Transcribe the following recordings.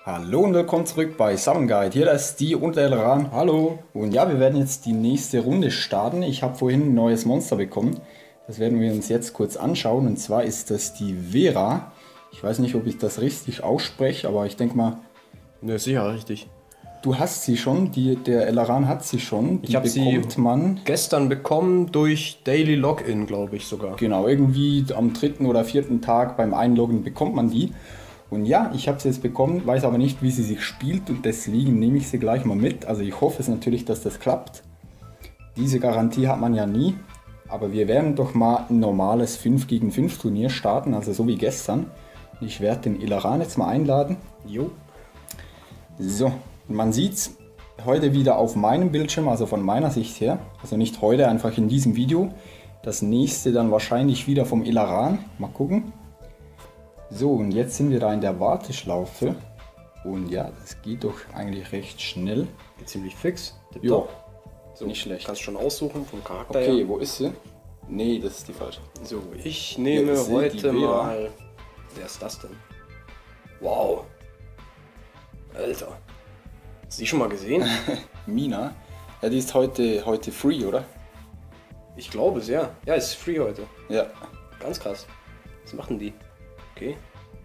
Hallo und willkommen zurück bei Summon Guide. Hier ist die und der Elran. Hallo. Und ja, wir werden jetzt die nächste Runde starten. Ich habe vorhin ein neues Monster bekommen. Das werden wir uns jetzt kurz anschauen. Und zwar ist das die Vera. Ich weiß nicht, ob ich das richtig ausspreche, aber ich denke mal... Ne, sicher richtig. Du hast sie schon, der Elran hat sie schon. Ich habe sie gestern bekommen durch Daily Login, glaube ich sogar. Genau, irgendwie am 3. oder 4. Tag beim Einloggen bekommt man die. Und ja, ich habe sie jetzt bekommen, weiß aber nicht, wie sie sich spielt und deswegen nehme ich sie gleich mal mit. Also ich hoffe es natürlich, dass das klappt. Diese Garantie hat man ja nie. Aber wir werden doch mal ein normales 5 gegen 5 Turnier starten, also so wie gestern. Ich werde den Elran jetzt mal einladen. Jo. So, man sieht es heute wieder auf meinem Bildschirm, also von meiner Sicht her. Also nicht heute, einfach in diesem Video. Das nächste dann wahrscheinlich wieder vom Elran. Mal gucken. So, und jetzt sind wir da in der Warteschlaufe. Und ja, das geht doch eigentlich recht schnell. Geht ziemlich fix. Ja, so, nicht schlecht. Kannst schon aussuchen vom Charakter Okay, her. wo ist sie? Nee, das ist die falsche. So, ich nehme Ja, heute mal... Wer ist das denn? Wow. Alter. Hast du die schon mal gesehen? Mina. Ja, die ist heute free, oder? Ich glaube es, ja. Ja, ist free heute. Ja. Ganz krass. Was machen die? Okay.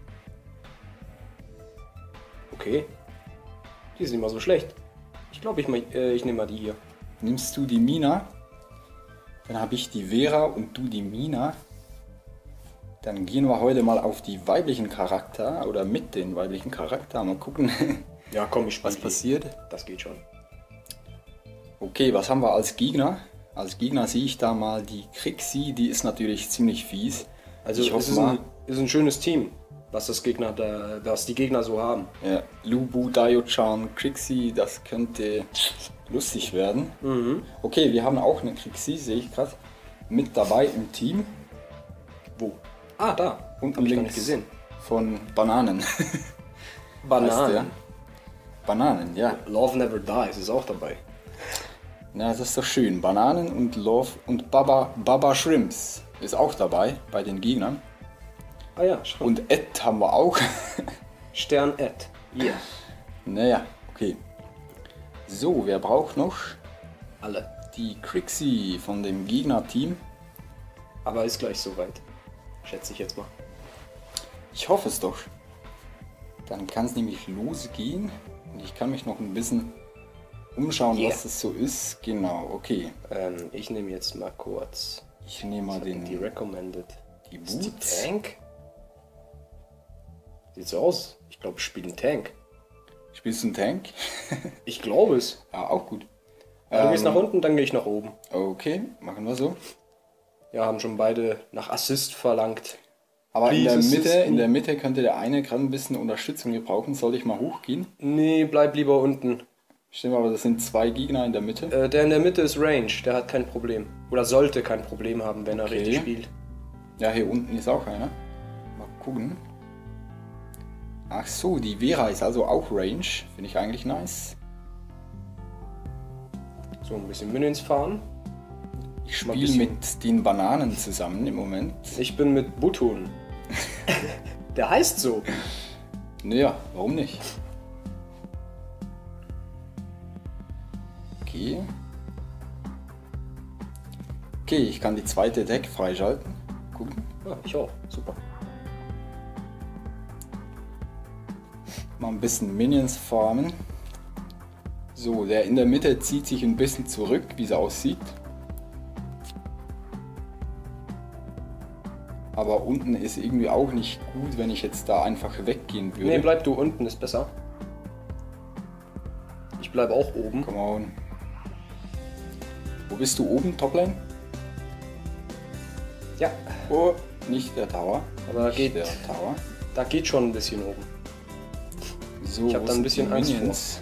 Okay. Die ist nicht mal so schlecht. Ich glaube, ich nehme mal die hier. Nimmst du die Mina? Dann habe ich die Vera und du die Mina. Dann gehen wir heute mal auf die weiblichen Charakter oder mit den weiblichen Charakter. Mal gucken, Ja, komm, ich spiele was passiert. Das geht schon. Okay, was haben wir als Gegner? Als Gegner sehe ich da mal die Krixi, die ist natürlich ziemlich fies. Also ich es hoffe ist mal, ist ein schönes Team, was die Gegner so haben. ja, Lubu, Daio-chan, Krixi, das könnte lustig werden. Okay, wir haben auch eine Krixi, sehe ich gerade, mit dabei im Team. Wo? Ah, da. Unten Hab ich gar links nicht gesehen. von Bananen. Heißt der? Bananen. Bananen, ja. Love Never Dies ist auch dabei. Ja, das ist doch schön. Bananen und Love und Baba Shrimps ist auch dabei bei den Gegnern. Ah ja, schon. Und Ed haben wir auch. Stern Ed. Yeah. Naja, okay. So, wer braucht noch? Alle. Die Krixi von dem Gegnerteam. Aber ist gleich soweit. Schätze ich jetzt mal. Ich hoffe es doch. Dann kann es nämlich losgehen. Und ich kann mich noch ein bisschen umschauen, was es so ist. Genau, okay. Ich nehme jetzt mal kurz. Ich nehme mal Die Recommended. die Ist die Boots. Tank? Sieht so aus. Ich glaube, ich spiele einen Tank. Spielst du einen Tank? Ich glaube es. Ja, auch gut. Du gehst nach unten, dann gehe ich nach oben. Okay, machen wir so. Ja, haben schon beide nach Assist verlangt. Aber in Please der assist me. Mitte könnte der eine gerade ein bisschen Unterstützung gebrauchen. Soll ich mal hochgehen? Nee, bleib lieber unten. Stimmt, aber das sind zwei Gegner in der Mitte. Der in der Mitte ist Range, der hat kein Problem. Oder sollte kein Problem haben, wenn er richtig spielt. Ja, hier unten ist auch einer. Mal gucken. Ach so, die Vera ist also auch Range. Finde ich eigentlich nice. So, ein bisschen Minions fahren. Ich Mal ein spiele bisschen- mit den Bananen zusammen im Moment. Ich bin mit Butun. Der heißt so. Naja, warum nicht? Okay. Okay, ich kann die zweite Deck freischalten. Gucken. Ja, ich auch. Super. Mal ein bisschen Minions farmen. So, der in der Mitte zieht sich ein bisschen zurück, wie es aussieht. Aber unten ist irgendwie auch nicht gut, wenn ich jetzt da einfach weggehen würde. Nee, bleib du unten, ist besser. Ich bleib auch oben. Come on. Wo bist du oben, Toplane? Ja, Oh, nicht der Tower. aber Nicht der Tower. da geht schon ein bisschen oben. So, Ich hab wo da ein sind bisschen die Angst Minions?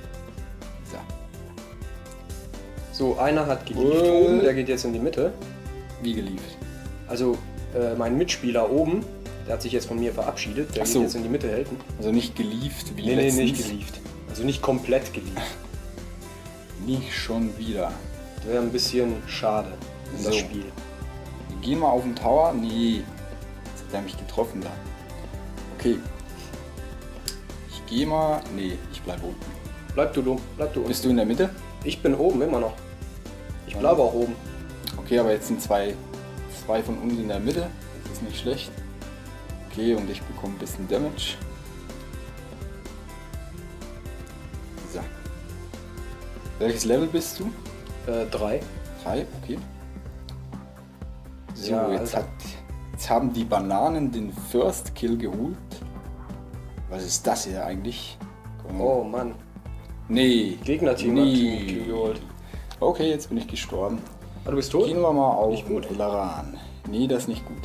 So, So, einer hat geliefert oben, der geht jetzt in die Mitte. wie geliefert. Also, mein Mitspieler oben, der hat sich jetzt von mir verabschiedet, der Ach geht so. jetzt in die Mitte helfen. Also nicht geliefert wie Nee, letztens. nicht geliefert. Also nicht komplett geliefert. Nicht schon wieder. Das wäre ein bisschen schade in das So. Spiel. Wir gehen mal auf den Tower. Nee, jetzt hat er mich getroffen da. Okay. Ich gehe mal. Nee, ich bleibe unten. Bleib du unten. Bist du in der Mitte? Ich bin oben immer noch. Ich bleibe auch oben. Okay, aber jetzt sind zwei von uns in der Mitte. Das ist nicht schlecht. Okay, und ich bekomme ein bisschen Damage. So. Welches Level bist du? 3. 3, okay. So, Ja, jetzt Alter. haben die Bananen den First Kill geholt. Was ist das hier eigentlich? Komm. Oh Mann. Nee. Gegnerteam hat den Kill geholt. Okay, jetzt bin ich gestorben. Ah, du bist tot? Gehen wir mal auf Nicht gut. Laran. Nee, das ist nicht gut.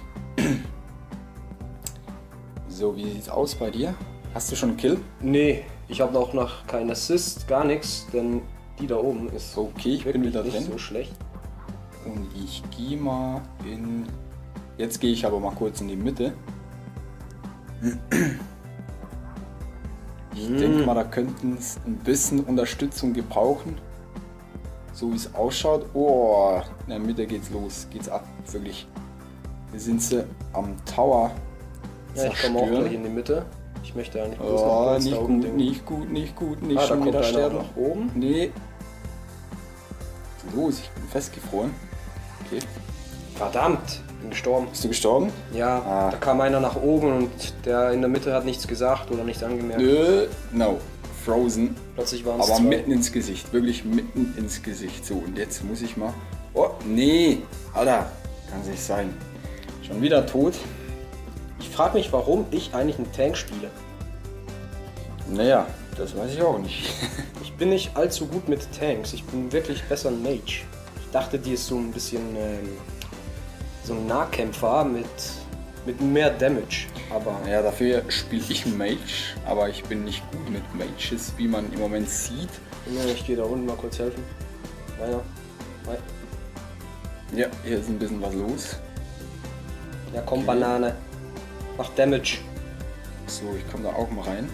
So, wie sieht's aus bei dir? Hast du schon einen Kill? Nee, ich habe noch keinen Assist, gar nichts, denn die da oben ist Okay, ich bin wirklich wieder nicht drin. so schlecht. Und ich gehe mal in... Jetzt gehe ich aber mal kurz in die Mitte. Ich denke mal, da könnten es ein bisschen Unterstützung gebrauchen. So wie es ausschaut. Oh, in der Mitte geht's los. Geht's ab. Wirklich. Hier sind sie am Tower. Ja, ich komme auch gleich in die Mitte. Ich möchte ja nicht bloß noch Oh, kurz nicht da gut, oben den- nicht gut, nicht gut. Nicht Ah, da schon kommt wieder einer sterben. nach oben. Nee. Was ist los? Ich bin festgefroren. Okay. Verdammt, bin gestorben. Bist du gestorben? Ja, Ah. da kam einer nach oben und der in der Mitte hat nichts gesagt oder nichts angemerkt. Nö. No. Frozen. Plötzlich waren es Aber zwei. mitten ins Gesicht, wirklich mitten ins Gesicht. So, und jetzt muss ich mal. Oh, nee, Alter, kann es nicht sein. Schon wieder tot. Ich frage mich, warum ich eigentlich einen Tank spiele. Naja, das weiß ich auch nicht. Ich bin nicht allzu gut mit Tanks. Ich bin wirklich besser ein Mage. Ich dachte, die ist so ein bisschen so ein Nahkämpfer mit mehr Damage. Aber Ja, dafür spiele ich Mage, aber ich bin nicht gut mit Mages, wie man im Moment sieht. ja, ich gehe da unten mal kurz helfen. Ja. Ja, hier ist ein bisschen was los. Ja, komm, Okay. Banane. Mach Damage. So, ich komme da auch mal rein.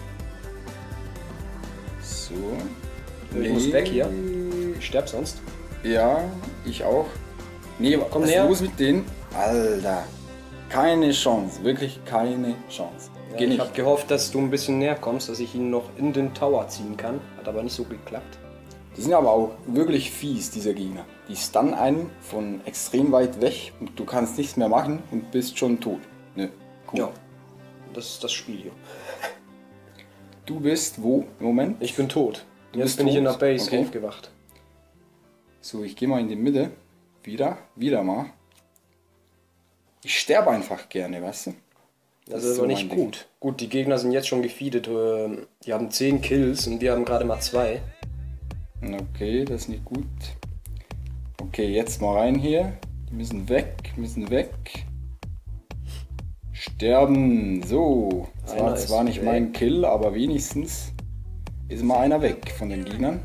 So. Ich muss weg hier. Ich sterb sonst. Ja, ich auch. Nee, Komm was ist näher. los mit denen? Alter, keine Chance, wirklich keine Chance. Ja, Geh ich nicht. habe gehofft, dass du ein bisschen näher kommst, dass ich ihn noch in den Tower ziehen kann. Hat aber nicht so geklappt. Die sind aber auch wirklich fies, diese Gegner. Die stunnen einen von extrem weit weg und du kannst nichts mehr machen und bist schon tot. Ne, cool. Ja, das ist das Spiel hier. Du bist wo im Moment? Ich bin tot. Du Jetzt bist bin ich in der tot? Base Okay. aufgewacht. So, ich gehe mal in die Mitte. Wieder mal. Ich sterbe einfach gerne, weißt du? Das ist so aber nicht mein Ding. gut. Gut, die Gegner sind jetzt schon gefeedet. Die haben 10 Kills und wir haben gerade mal 2. Okay, das ist nicht gut. Okay, jetzt mal rein hier. Die müssen weg. Sterben. So. Das war Einer zwar ist nicht weg. mein Kill, aber wenigstens ist mal einer weg von den Gegnern.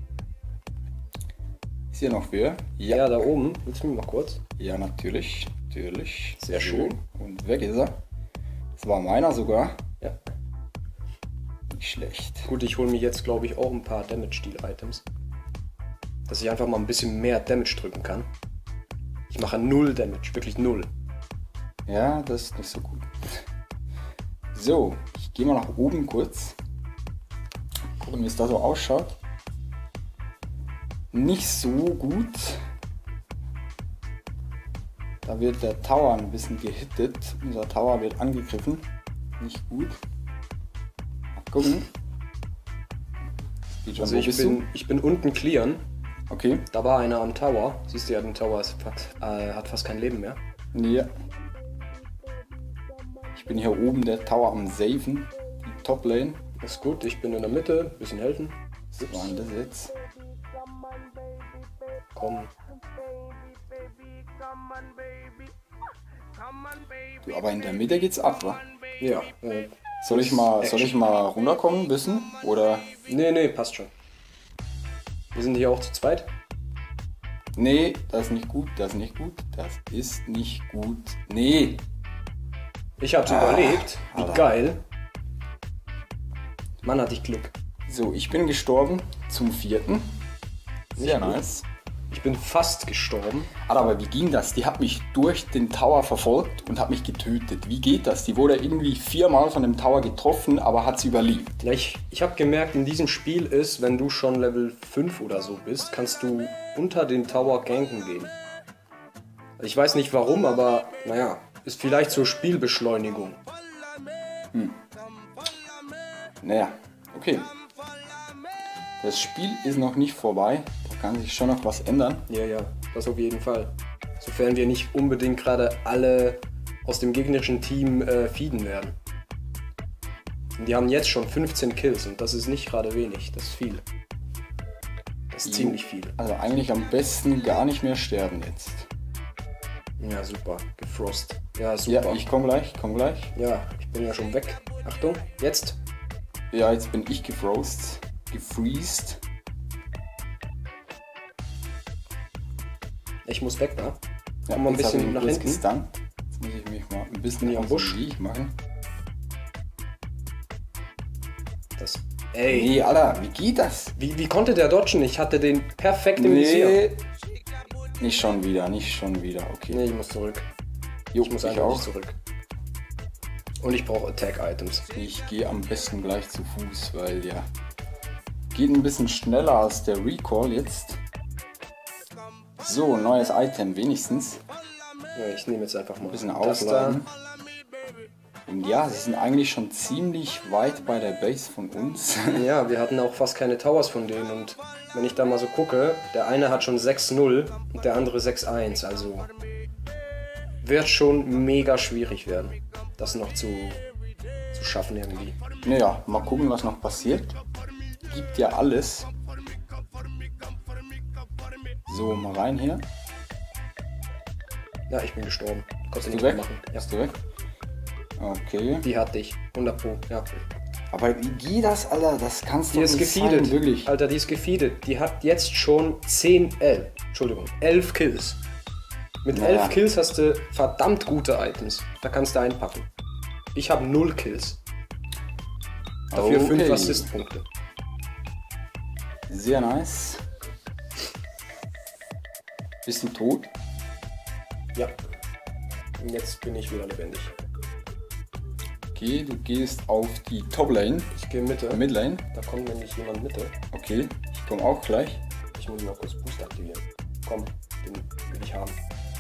Ist hier noch wer? Ja, da oben. Willst du mich mal kurz? Ja, natürlich. Sehr schön. Und weg ist er. Das war meiner sogar. Ja. Nicht schlecht. Gut, ich hole mir jetzt, glaube ich, auch ein paar Damage-Deal-Items. Dass ich einfach mal ein bisschen mehr Damage drücken kann. Ich mache 0 Damage, wirklich 0. Ja, das ist nicht so gut. So, ich gehe mal nach oben kurz. Gucken, wie es da so ausschaut. Nicht so gut. Da wird der Tower ein bisschen gehittet. Unser Tower wird angegriffen. Nicht gut. Mal gucken. Geht schon, Also wo bist du? ich bin unten clearen. Okay. Da war einer am Tower. Siehst du ja, der Tower hat fast kein Leben mehr. Ja. Ich bin hier oben der Tower am Saven. Die Top-Lane. Ist gut, ich bin in der Mitte. Bisschen helfen. Was war denn das jetzt? Komm. Du, aber in der Mitte geht's ab, wa? Ja. Soll ich mal runterkommen ein bisschen? Oder? Nee, passt schon. Wir sind hier auch zu zweit. Nee, das ist nicht gut, das ist nicht gut, das ist nicht gut. Nee! Ich hab's überlebt. Wie Alter. geil. Mann, hatte ich Glück. So, ich bin gestorben zum 4. Sehr gut. nice. Ich bin fast gestorben. Aber wie ging das? Die hat mich durch den Tower verfolgt und hat mich getötet. Wie geht das? Die wurde irgendwie 4-mal von dem Tower getroffen, aber hat sie überlebt. Ja, ich habe gemerkt, in diesem Spiel ist, wenn du schon Level 5 oder so bist, kannst du unter den Tower ganken gehen. Ich weiß nicht warum, aber naja, ist vielleicht zur Spielbeschleunigung. Naja, okay. Das Spiel ist noch nicht vorbei. Da kann sich schon noch was ändern. Ja, das auf jeden Fall. Sofern wir nicht unbedingt gerade alle aus dem gegnerischen Team feeden werden. Und die haben jetzt schon 15 Kills und das ist nicht gerade wenig, das ist viel. Das ist ziemlich viel. Also eigentlich am besten gar nicht mehr sterben jetzt. Ja, super. Gefrost. Ja, super. Ja, ich komm gleich. Ja, ich bin ja schon weg. Achtung, jetzt. Ja, jetzt bin ich gefreezed. Ich muss weg, da. Ja, Komm mal ein bisschen nach hinten. Gestunt. Jetzt muss ich mich mal ein bisschen hier am Busch machen. Das. Ey. Nee, Alter, wie geht das? Wie konnte der dodgen? Ich hatte den perfekt im Visier. Nicht schon wieder, okay. Nee, ich muss zurück. Ich muss auch zurück. Und ich brauche Attack-Items. Ich gehe am besten gleich zu Fuß, weil ja. Geht ein bisschen schneller als der Recall jetzt. So, neues Item wenigstens. Ja, ich nehme jetzt einfach mal ein bisschen aufladen. Und ja, sie sind eigentlich schon ziemlich weit bei der Base von uns. Ja, wir hatten auch fast keine Towers von denen und wenn ich da mal so gucke, der eine hat schon 6-0 und der andere 6-1, also wird schon mega schwierig werden, das noch zu schaffen irgendwie. Naja, mal gucken, was noch passiert. Gibt ja alles. So, mal rein hier. Ja, ich bin gestorben. Bist du weg? Ja. Bist du weg? Okay. Die hatte ich. 100 Pro, ja. Aber wie geht das, Alter? Das kannst du nicht gefeedet. Sein, wirklich. Alter, die ist gefeedet. Die hat jetzt schon 11 Kills. Mit 11 Kills hast du verdammt gute Items. Da kannst du einpacken. Ich habe 0 Kills. Dafür 5 Assist-Punkte. Sehr nice. Bist du tot? Ja. Und jetzt bin ich wieder lebendig. Okay, du gehst auf die Top-Lane. Ich gehe Mitte. Mid-Lane. Da kommt nämlich jemand Mitte. Okay, ich komme auch gleich. Ich muss mal kurz Boost aktivieren. Komm, den will ich haben.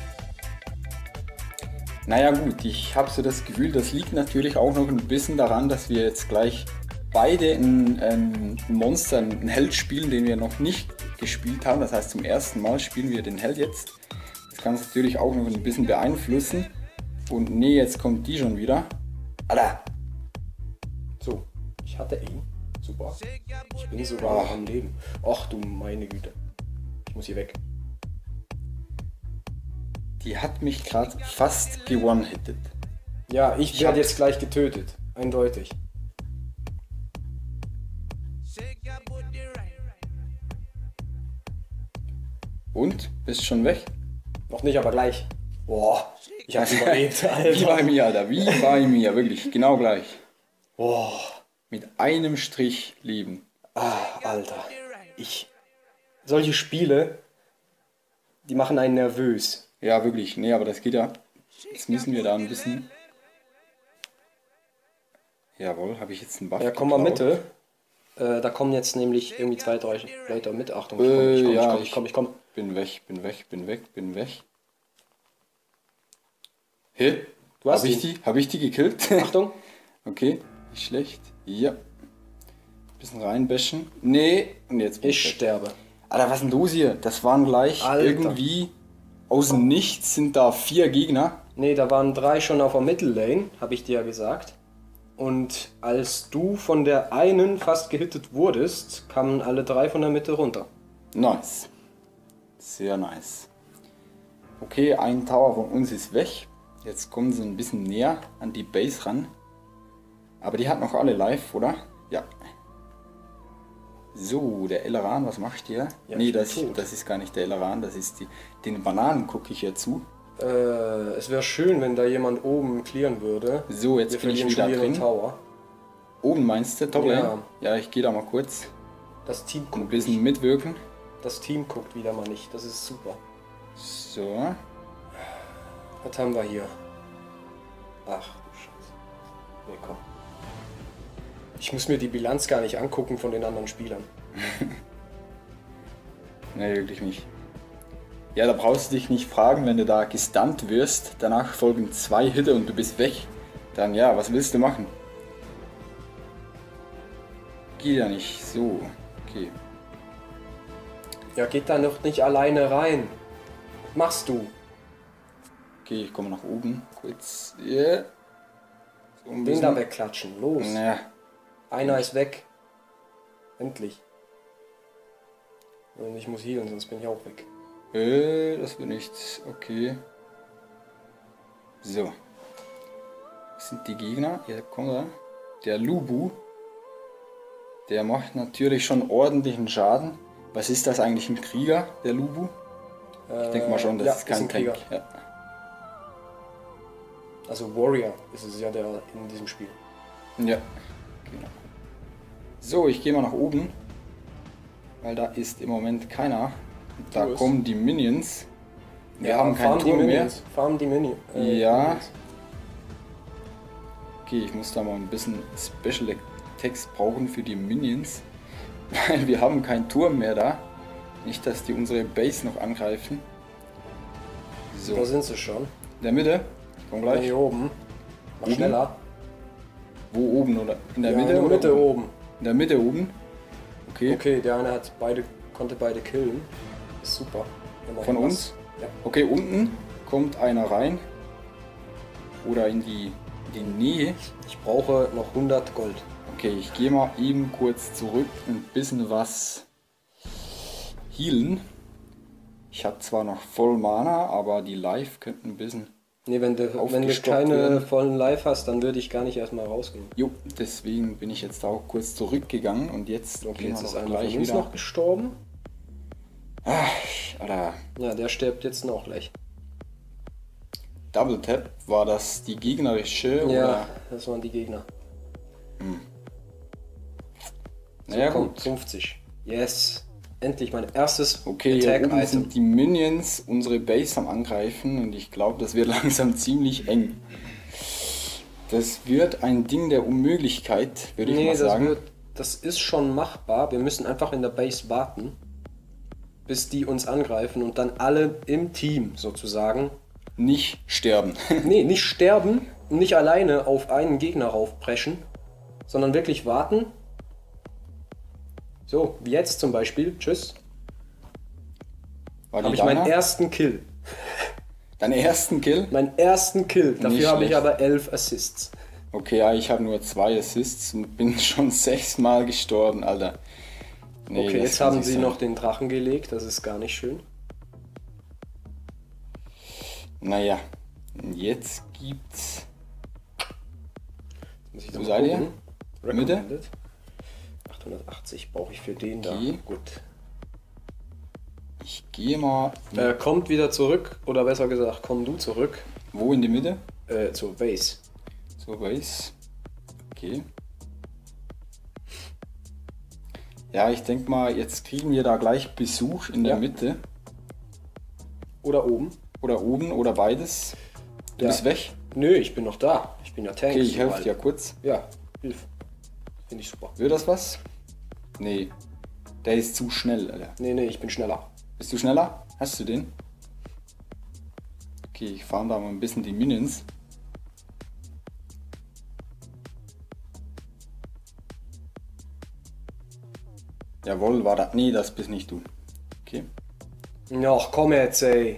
Naja gut, ich habe so das Gefühl, das liegt natürlich auch noch ein bisschen daran, dass wir jetzt gleich beide ein Monster, einen Held spielen, den wir noch nicht gespielt haben. Das heißt, zum ersten Mal spielen wir den Held jetzt. Das kann es natürlich auch noch ein bisschen beeinflussen. Und nee, jetzt kommt die schon wieder. Alter! So, ich hatte ihn. Super. Ich bin sogar am Leben. Ach du meine Güte. Ich muss hier weg. Die hat mich gerade fast ge-one-hitted. Ja, ich werde jetzt gleich getötet. Eindeutig. Und? Bist schon weg? Noch nicht, aber gleich. Boah, ich hab's überlebt, Alter. Wie bei mir, Alter. Wie bei mir, wirklich. Genau gleich. Boah. Mit einem Strich Leben. Ah, Alter. Solche Spiele, die machen einen nervös. Ja, wirklich. Nee, aber das geht ja. Jetzt müssen wir da ein bisschen... Jawohl, habe ich jetzt einen Buff. Ja, komm mal Mitte. Da kommen jetzt nämlich irgendwie 2, 3 Leute mit. Achtung, ich komm. Bin weg. Hä? Du hast ihn. Hab ich die gekillt? Achtung. Okay, nicht schlecht. Ja. Bisschen reinbashen. Nee, und jetzt bin ich sterbe. Alter, was ist denn los hier? Das waren gleich irgendwie aus dem Nichts sind da 4 Gegner. Nee, da waren 3 schon auf der Middle-Lane, habe ich dir ja gesagt. Und als du von der einen fast gehittet wurdest, kamen alle 3 von der Mitte runter. Nice. Sehr nice. Okay, ein Tower von uns ist weg. Jetzt kommen sie ein bisschen näher an die Base ran. Aber die hat noch alle live, oder? Ja. So, der Elleran, was macht der? Ja, nee, das ist gar nicht der Elleran, das ist den Bananen gucke ich hier zu. Es wäre schön, wenn da jemand oben clearen würde. So, jetzt bin ich wieder drin. Tower. Oben meinst du? Top Lane? Ja, ich gehe da mal kurz. Das Team ein bisschen mitwirken. das Team guckt wieder mal nicht. Das ist super. So. Was haben wir hier? Ach du Scheiße. Nee, komm. Ich muss mir die Bilanz gar nicht angucken von den anderen Spielern. Nee, wirklich nicht. Ja, da brauchst du dich nicht fragen, wenn du da gestunt wirst, danach folgen 2 Hitte und du bist weg. Dann ja, was willst du machen? Geht ja nicht. So, okay. Ja, geht da noch nicht alleine rein. Was machst du? Okay, ich komme nach oben. Kurz. Yeah. So ein Den bisschen. da wegklatschen. Los. Ja. Einer ist weg. Endlich. Und ich muss healen, sonst bin ich auch weg. Das wird nichts. Okay. So. Das sind die Gegner. Hier kommt er. Der Lubu. Der macht natürlich schon ordentlichen Schaden. Was ist das eigentlich, ein Krieger, der Lubu? Ich denke mal schon, das ja, ist kein ein Krieger. Tank. Ja. Also Warrior ist es ja der in diesem Spiel. Ja, genau. So, ich gehe mal nach oben, weil da ist im Moment keiner. Da kommen die Minions. Wir haben keinen Turm mehr. Farm die Minions. Ja. Minions. Okay, ich muss da mal ein bisschen Special Text brauchen für die Minions, weil wir haben keinen Turm mehr da. Nicht, dass die unsere Base noch angreifen. So, Da sind sie schon. in der Mitte. Ich komm gleich. Hier oben. Mach Oben? schneller. Wo oben oder in der Ja, Mitte? in der oder Mitte oben. In der Mitte oben. Okay. Okay, der eine hat konnte beide killen. Ist super. Von uns? Ja. Okay, unten kommt einer rein. Oder in die Nähe. Ich brauche noch 100 Gold. Okay, ich gehe mal eben kurz zurück und ein bisschen was healen. Ich habe zwar noch voll Mana, aber die Life könnten ein bisschen... Nee, wenn du Aufgestockt keine werden. vollen Live hast, dann würde ich gar nicht erstmal rausgehen. Jo, deswegen bin ich jetzt auch kurz zurückgegangen und jetzt Okay, gehen jetzt wir ist doch einer gleich von uns wieder... noch gestorben. Alter, Ja, der stirbt jetzt noch gleich. Double Tap, war das die gegnerische Ja, oder... das waren die Gegner. So, Naja, komm, gut. 50. Yes. Endlich mein erstes Okay, hier oben Attack-Item. sind die Minions unsere Base am Angreifen und ich glaube, das wird langsam ziemlich eng. Das wird ein Ding der Unmöglichkeit, würde ich mal sagen. Das ist schon machbar. Wir müssen einfach in der Base warten, bis die uns angreifen und dann alle im Team sozusagen. Nicht sterben. Nee, nicht sterben, nicht alleine auf einen Gegner raufpreschen, sondern wirklich warten. So, wie jetzt zum Beispiel. Tschüss. War Habe die ich meinen deiner? ersten Kill. Deinen ersten Kill? Meinen ersten Kill. Nicht Dafür habe ich schlecht. aber 11 Assists. Okay, ja, ich habe nur 2 Assists und bin schon 6 Mal gestorben, Alter. Nee, Okay, das jetzt kann haben nicht sie sein. noch den Drachen gelegt. Das ist gar nicht schön. Naja, jetzt gibt's... Muss ich Wo mal seid ihr? gucken. Mitte? Recommended. 880 brauche ich für den Okay. da. Gut. Ich gehe mal... Kommt wieder zurück, oder besser gesagt, komm du zurück Wo in die Mitte? zur Base. So, Base. Okay. Ja, ich denke mal, jetzt kriegen wir da gleich Besuch in der Ja. Mitte. Oder oben. Oder oben oder beides. Du Ja. bist weg. Nö, ich bin noch da. Ich bin ja Tank. Okay, ich helfe überall. dir kurz. Ja, hilf. Finde ich super. Wird das was? Nee. Der ist zu schnell, Alter. Nee, ich bin schneller. Bist du schneller? Hast du den? Okay, ich farm da mal ein bisschen die Minions. Jawohl, war da. Nee, das bist nicht du. Okay. Ach, komm jetzt, ey.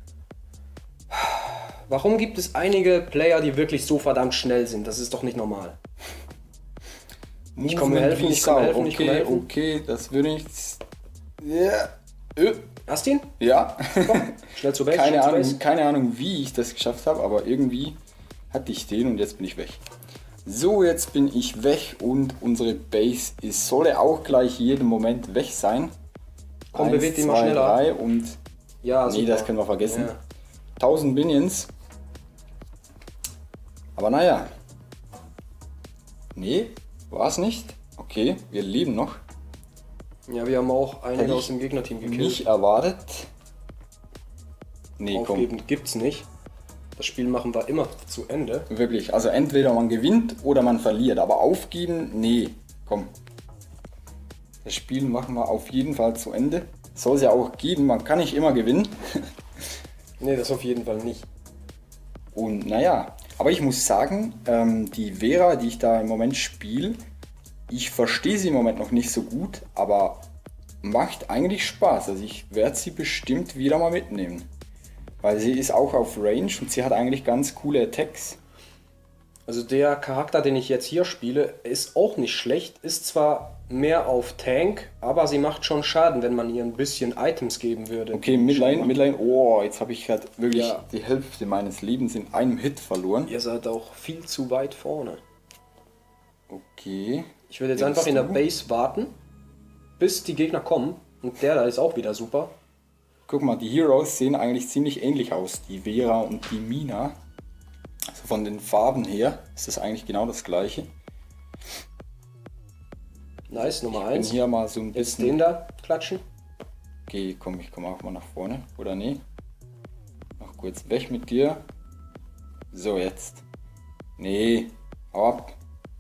Warum gibt es einige Player, die wirklich so verdammt schnell sind? Das ist doch nicht normal. Ich komme Movement helfen, wie ich komme Sau. helfen, ich komme Okay, helfen. okay, das würde nichts. Ja. Hast du ihn? Ja. Schnell zur Base. Keine schnell zur Ahnung, Base. keine Ahnung, wie ich das geschafft habe, aber irgendwie hatte ich den und jetzt bin ich weg. So, jetzt bin ich weg und unsere Base solle auch gleich jeden Moment weg sein. Komm, 1, beweg dich mal 2, schneller. 3 und Ja, nee, super. das können wir vergessen. Ja. 1000 Minions. Aber naja. Nee, war es nicht. Okay, wir leben noch. Ja, wir haben auch einige Hätte aus ich dem Gegnerteam gekillt. nicht erwartet. Nee, Aufgeben komm. gibt's nicht. Das Spiel machen wir immer zu Ende. Wirklich. Also entweder man gewinnt oder man verliert. Aber aufgeben, nee. Komm. Das Spiel machen wir auf jeden Fall zu Ende. Soll es ja auch geben. Man kann nicht immer gewinnen. Nee, das auf jeden Fall nicht. Und naja. Aber ich muss sagen, die Vera, die ich da im Moment spiele, ich verstehe sie im Moment noch nicht so gut. Aber macht eigentlich Spaß. Also ich werde sie bestimmt wieder mal mitnehmen. Weil sie ist auch auf Range und sie hat eigentlich ganz coole Attacks. Also der Charakter, den ich jetzt hier spiele, ist auch nicht schlecht. Ist zwar mehr auf Tank, aber sie macht schon Schaden, wenn man ihr ein bisschen Items geben würde. Okay, Midlane. Oh, jetzt habe ich gerade wirklich Ja. die Hälfte meines Lebens in einem Hit verloren. Ihr seid auch viel zu weit vorne. Okay. Ich würde jetzt Wer einfach bist in der du? Base warten, bis die Gegner kommen. Und der da ist auch wieder super. Guck mal, die Heroes sehen eigentlich ziemlich ähnlich aus. Die Vera und die Mina. Also von den Farben her ist das eigentlich genau das gleiche. Nice, Nummer Ich bin 1. hier mal so ein Jetzt bisschen... den da klatschen. Okay, komm, ich komme auch mal nach vorne. Oder nee? Noch kurz weg mit dir. So, jetzt. Nee, hau ab.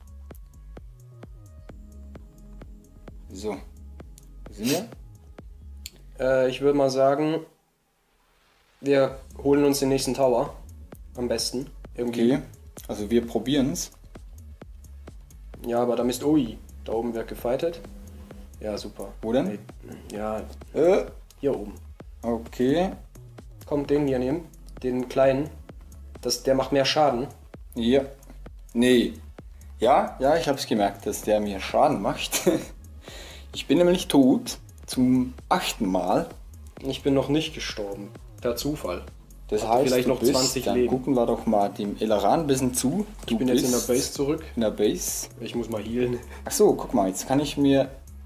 So. Wo sind wir? Ich würde mal sagen, wir holen uns den nächsten Tower. Am besten. Irgendwie. Okay. Also wir probieren es. Ja, aber da ist Ui. Da oben wird gefightet. Ja, super. Wo denn? Ja, hier oben. Okay. Kommt den hier nehmen. Den kleinen. Der macht mehr Schaden. Ja. Nee. Ja, ich habe es gemerkt, dass der mir Schaden macht. Ich bin nämlich tot. Zum 8. Mal. Ich bin noch nicht gestorben. Per Zufall. Das Hatte heißt, vielleicht du noch bist, 20 dann Leben. gucken wir doch mal dem Elaran ein bisschen zu. Du Ich bin jetzt in der bist Base zurück. In der Base. Ich muss mal healen. Achso, guck mal, jetzt kann ich mir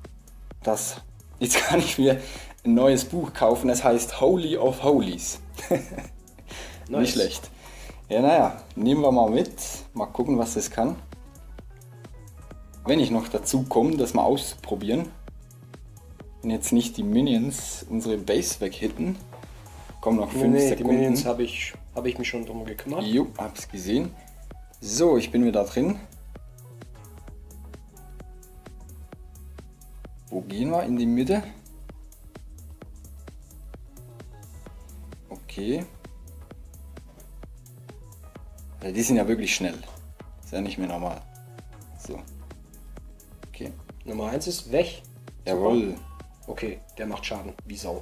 ein neues Buch kaufen, das heißt Holy of Holies. Nice. Nicht schlecht. Ja, naja, nehmen wir mal mit. Mal gucken, was das kann. Wenn ich noch dazu komme, das mal auszuprobieren. Wenn jetzt nicht die Minions unsere Base weghitten. Kommen noch 5 Die Sekunden. Minions habe ich mich schon drum gekümmert. Jo, hab's gesehen. So, ich bin wieder drin. Wo gehen wir? In die Mitte? Okay. Also die sind ja wirklich schnell. Ist ja nicht mehr normal. So. Okay. Nummer 1 ist weg. Jawohl. Okay, der macht Schaden. Wie Sau.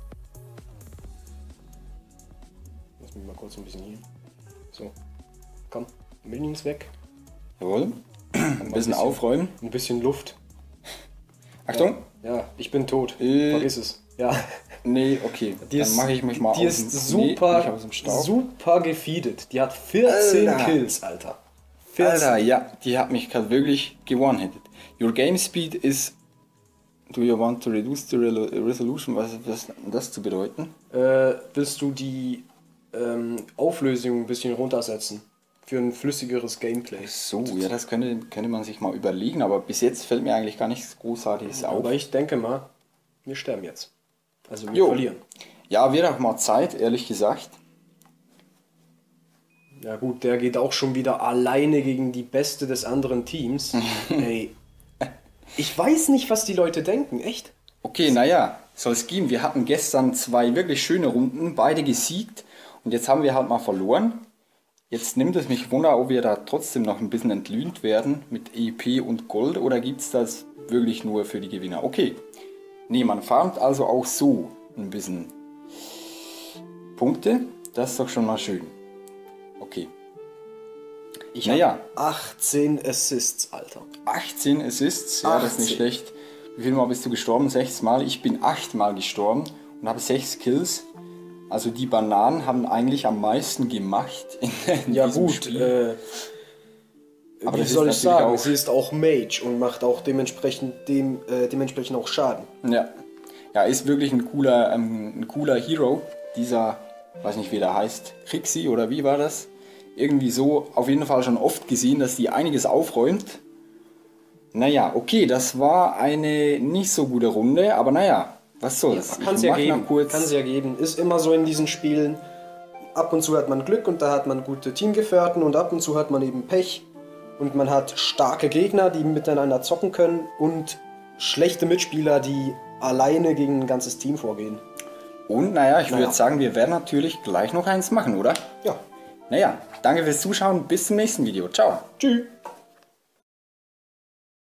Lass mich mal kurz ein bisschen hier. So. Komm. Minions weg. Jawohl. Ein bisschen aufräumen. Ein bisschen Luft. Achtung. Ja, ich bin tot. Vergiss es. Ja. Nee, okay. Dann mache ich mich mal Die aus ist dem, nee, super, nicht aus dem Staub. super gefeedet. Die hat 14 Alter. Kills, Alter. 14. Alter, ja, die hat mich gerade wirklich one-hitted. Your game speed is... Do you want to reduce the resolution? Was ist das zu bedeuten? Willst du die Auflösung ein bisschen runtersetzen? Für ein flüssigeres Gameplay. So, ja, das könnte man sich mal überlegen, aber bis jetzt fällt mir eigentlich gar nichts Großartiges auf. Aber ich denke mal, wir sterben jetzt. Also wir Jo. verlieren. Ja, wird auch mal Zeit, ehrlich gesagt. Ja gut, der geht auch schon wieder alleine gegen die Beste des anderen Teams. Ey, ich weiß nicht, was die Leute denken, echt. Okay, naja, soll es gehen. Wir hatten gestern 2 wirklich schöne Runden, beide gesiegt und jetzt haben wir halt mal verloren. Jetzt nimmt es mich wunder, ob wir da trotzdem noch ein bisschen entlühnt werden mit EP und Gold oder gibt es das wirklich nur für die Gewinner? Okay, nee, man farmt also auch so ein bisschen Punkte, das ist doch schon mal schön. Okay, Ich Naja. habe 18 Assists, Alter. 18 Assists, ja, das ist nicht 18. schlecht. Wie viel Mal bist du gestorben? 6 Mal. Ich bin 8 Mal gestorben und habe 6 Kills. Also die Bananen haben eigentlich am meisten gemacht in Ja diesem gut, Spiel. Aber wie das ist soll ich natürlich sagen, auch- sie ist auch Mage und macht auch dementsprechend auch Schaden. Ja. Ja, ist wirklich ein cooler Hero. Dieser, weiß nicht wie der heißt, Krixi oder wie war das? Irgendwie so, auf jeden Fall schon oft gesehen, dass die einiges aufräumt. Naja, okay, das war eine nicht so gute Runde, aber naja, was soll's. Kann es ja geben. Kann es ja geben. Ist immer so in diesen Spielen. Ab und zu hat man Glück und da hat man gute Teamgefährten und ab und zu hat man eben Pech. Und man hat starke Gegner, die miteinander zocken können und schlechte Mitspieler, die alleine gegen ein ganzes Team vorgehen. Und naja, ich würde sagen, wir werden natürlich gleich noch eins machen, oder? Ja. Naja, danke fürs Zuschauen, bis zum nächsten Video. Ciao. Tschüss.